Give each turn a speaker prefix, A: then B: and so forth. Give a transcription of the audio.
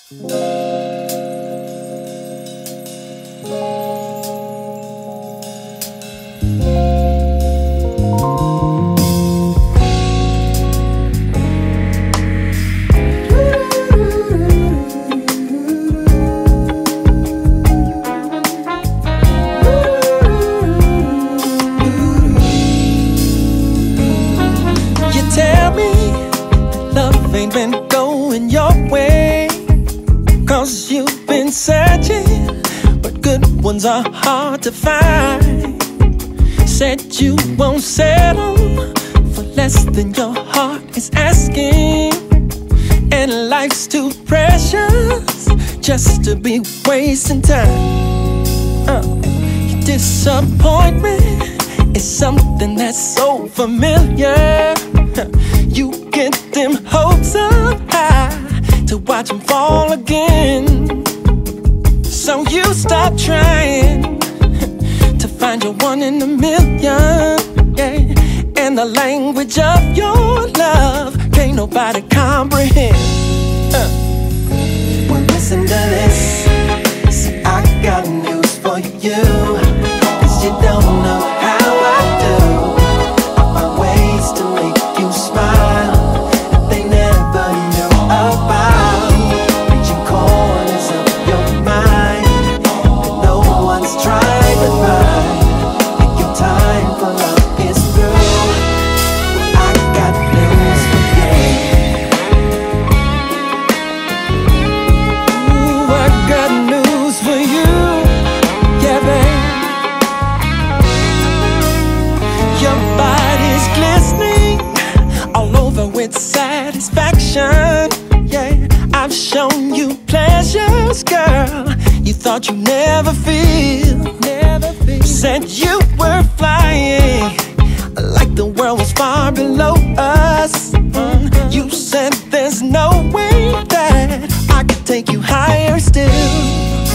A: Ain't been going your way, 'cause you've been searching, but good ones are hard to find. Said you won't settle for less than your heart is asking, and life's too precious just to be wasting time. Your disappointment is something that's so familiar. You get them hopes up high to watch them fall again. So you stop trying to find your one in a million, yeah. And the language of your love can't nobody comprehend. Well, listen to this. See, I got news for you, 'cause you don't know how I do. I find ways to make you smile that they never knew about. Reaching corners of your mind that no one's tried to find. Think your time for love is through. Well, I got news for you. Ooh, I got news for you. Yeah, babe. Your body's glistening all over with satisfaction, yeah. I've shown you pleasures, girl, you thought you'd never feel. Said you were flying like the world was far below us. You said there's no way that I could take you higher still.